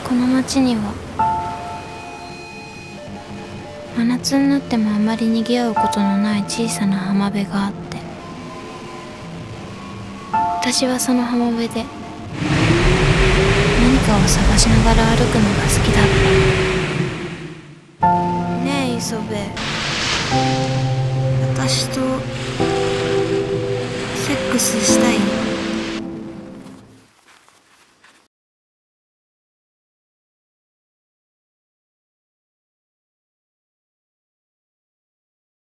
この町には真夏になってもあまり賑わうことのない小さな浜辺があって、私はその浜辺で何かを探しながら歩くのが好きだった。ねえ磯部、私とセックスしたい？